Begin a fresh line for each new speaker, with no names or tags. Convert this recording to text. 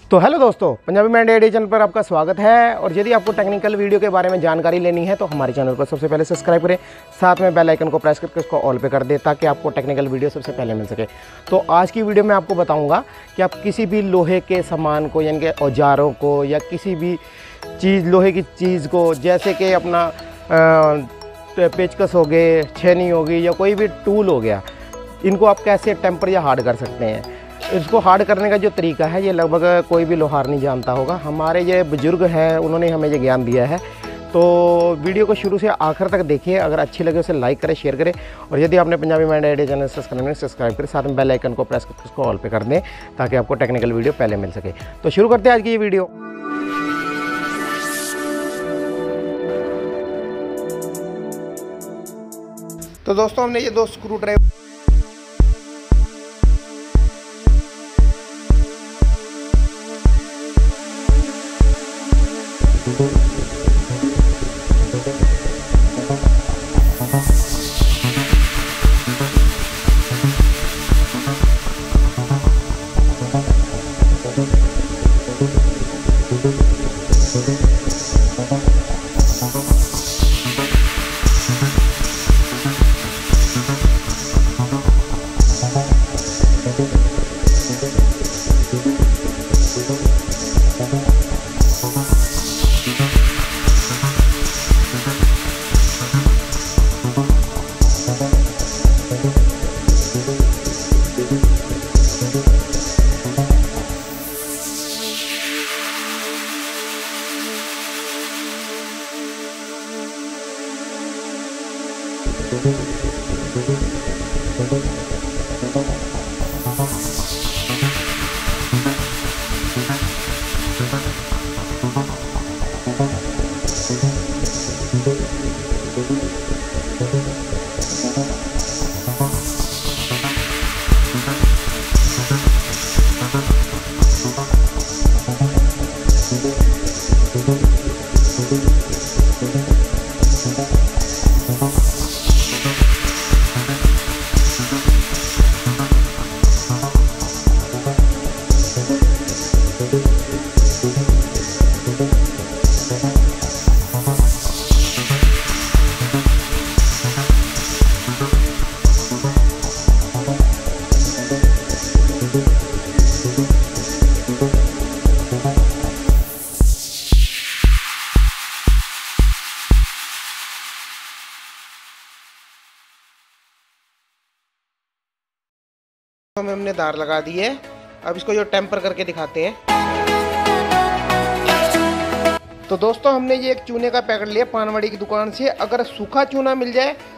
तो हेलो दोस्तों, Punjabi mind idea channel पर आपका स्वागत है। और यदि आपको टेक्निकल वीडियो के बारे में जानकारी लेनी है तो हमारे चैनल को सबसे पहले सब्सक्राइब करें, साथ में बेल आइकन को प्रेस करके उसको ऑल पे कर दें ताकि आपको टेक्निकल वीडियो सबसे पहले मिल सके। तो आज की वीडियो में आपको बताऊंगा कि आप किसी भी लोहे के सामान को यानी कि औजारों को या किसी भी चीज़ लोहे की चीज़ को, जैसे कि अपना पेचकस हो गए, छेनी हो गई या कोई भी टूल हो गया, इनको आप कैसे टेम्पर या हार्ड कर सकते हैं। इसको हार्ड करने का जो तरीका है ये लगभग कोई भी लोहार नहीं जानता होगा। हमारे ये बुजुर्ग हैं, उन्होंने हमें ये ज्ञान दिया है। तो वीडियो को शुरू से आखिर तक देखिए। अगर अच्छी लगे उसे लाइक करें, शेयर करें, और यदि आपने Punjabi mind idea channel subscribe करें, साथ में बेल आइकन को प्रेस करके उसको ऑल पे कर दें ताकि आपको टेक्निकल वीडियो पहले मिल सके। तो शुरू करते हैं आज की ये वीडियो। तो दोस्तों, हमने ये दो स्क्रू ड्राइवर हमने दार लगा दी है। अब इसको जो टेम्पर करके दिखाते हैं। तो दोस्तों, हमने ये एक चूने का पैकेट लिया पानवाड़ी की दुकान से। अगर सूखा चूना मिल जाए